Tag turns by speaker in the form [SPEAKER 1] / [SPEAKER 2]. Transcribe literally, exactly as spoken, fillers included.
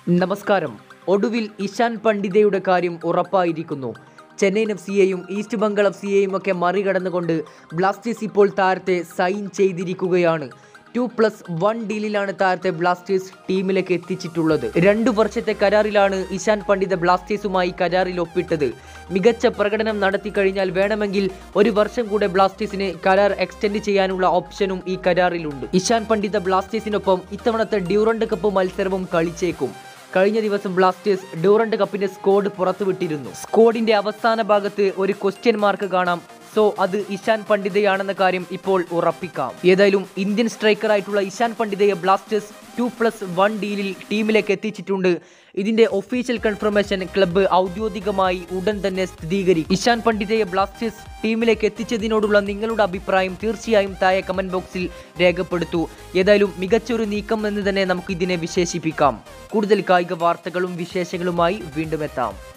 [SPEAKER 1] നമസ്കാരം. ഒടുവിൽ ഇഷാൻ പണ്ഡിതയുടെ കാര്യം ഉറപ്പായിരിക്കുന്നു. ചെന്നൈയിൻ എഫ് സിയെയും ഈസ്റ്റ് ബംഗാൾ എഫ് സിയെയും ഒക്കെ മറികടന്നുകൊണ്ട് ബ്ലാസ്റ്റേഴ്സ് ഇപ്പോൾ താരത്തെ സൈൻ ചെയ്തിരിക്കുകയാണ്. ടു പ്ലസ് വൺ ഡീലിലാണ് താരത്തെ ബ്ലാസ്റ്റേഴ്സ് ടീമിലേക്ക് എത്തിച്ചിട്ടുള്ളത്. രണ്ടു വർഷത്തെ കരാറിലാണ് ഇഷാൻ പണ്ഡിത ബ്ലാസ്റ്റേഴ്സുമായി കരാറിൽ ഒപ്പിട്ടത്. മികച്ച പ്രകടനം നടത്തി കഴിഞ്ഞാൽ വേണമെങ്കിൽ ഒരു വർഷം കൂടെ ബ്ലാസ്റ്റേഴ്സിന് കരാർ എക്സ്റ്റെൻഡ് ചെയ്യാനുള്ള ഓപ്ഷനും ഈ കരാറിലുണ്ട്. ഇഷാൻ പണ്ഡിത ബ്ലാസ്റ്റേഴ്സിനൊപ്പം ഇത്തവണത്തെ ഡ്യൂറന്റ് കപ്പ് മത്സരവും കളിച്ചേക്കും. കഴിഞ്ഞ ദിവസം ബ്ലാസ്റ്റേഴ്സ് ഡ്യൂറന്റ് കപ്പിന്റെ സ്ക്വാഡ് പുറത്തുവിട്ടിരുന്നു. സ്ക്വാഡിന്റെ അവസാന ഭാഗത്ത് ഒരു ക്വസ്റ്റ്യൻ മാർക്ക് കാണാം. സോ അത് ഇഷാൻ പണ്ഡിതയാണെന്ന കാര്യം ഇപ്പോൾ ഉറപ്പിക്കാം. ഏതായാലും ഇന്ത്യൻ സ്ട്രൈക്കർ ആയിട്ടുള്ള ഇഷാൻ പണ്ഡിതയെ ബ്ലാസ്റ്റേഴ്സ് ടു പ്ലസ് വൺ ഡീലിൽ ടീമിലേക്ക് എത്തിച്ചിട്ടുണ്ട്. ഇതിന്റെ ഒഫീഷ്യൽ കൺഫർമേഷൻ ക്ലബ്ബ് ഔദ്യോഗികമായി ഉടൻ തന്നെ സ്ഥിരീകരിക്കും. ഇഷാൻ പണ്ഡിതയെ ബ്ലാസ്റ്റേഴ്സ് ടീമിലേക്ക് എത്തിച്ചതിനോടുള്ള നിങ്ങളുടെ അഭിപ്രായം തീർച്ചയായും താഴെ കമന്റ് ബോക്സിൽ രേഖപ്പെടുത്തൂ. ഏതായാലും മികച്ചൊരു നീക്കം എന്ന് തന്നെ നമുക്ക് ഇതിനെ വിശേഷിപ്പിക്കാം. കൂടുതൽ കായിക വാർത്തകളും വിശേഷങ്ങളുമായി വീണ്ടും എത്താം.